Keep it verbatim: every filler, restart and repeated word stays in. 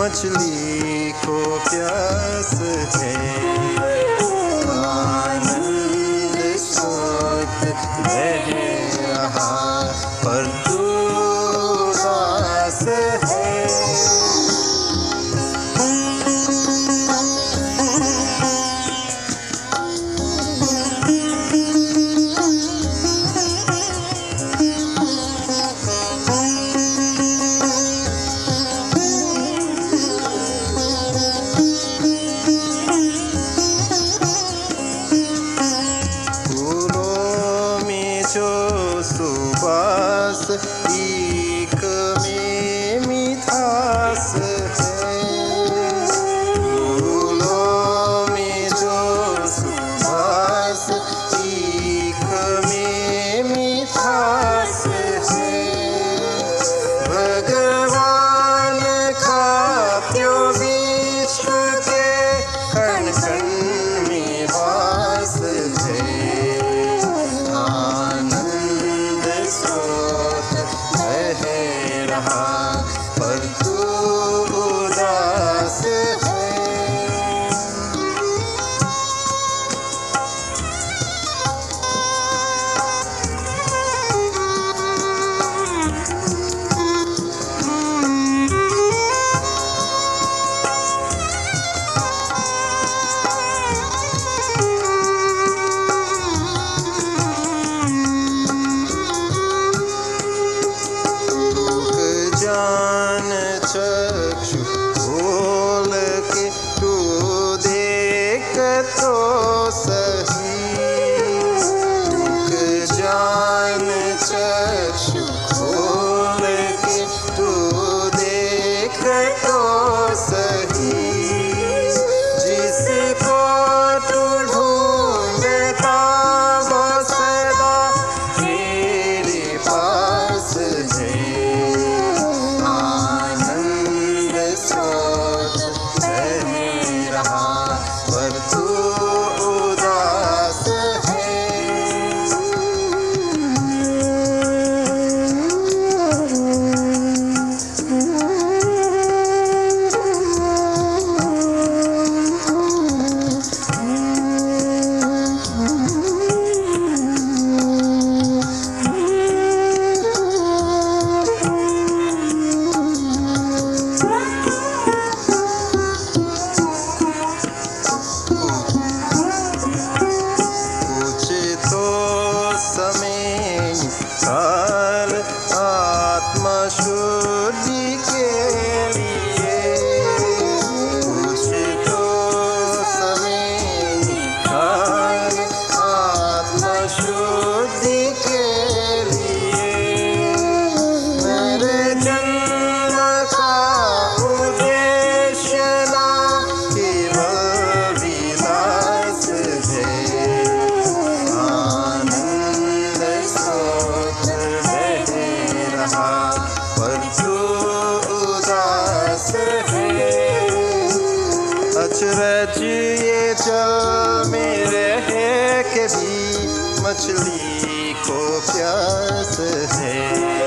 मछली को प्यास है। आनंद स्रोत बह रहा पर तू उदास है। एक में मिठास है। फूलों में जो सुबास एक में मिठास है। भगवान खात्यो विश्व के कण कण में वास है। पर तू उदास है। चक्षु खोल के तू देख तो सही। रुक जान चक्षु खोल के तू देख तो सही। जिसको तू ढूंढता वो सदा तेरे पास है। शुद्धि के लिए कुछ तो समय निकाल। आत्मा शुद्धि के लिए मेरे जन्म का उद्देश्य ना केवल विलास है। आनंद स्रोत बह रहा पर तू उदास है। अचरज ये जल में रह के भी मछली को प्यास है।